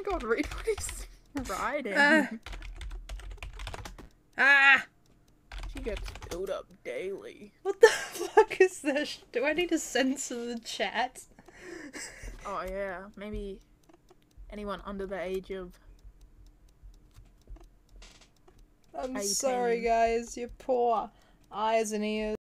god, read what he's writing. She gets filled up daily. What the fuck is this? Do I need to censor the chat? Oh yeah, maybe anyone under the age of... I'm 18. sorry guys, your poor eyes and ears.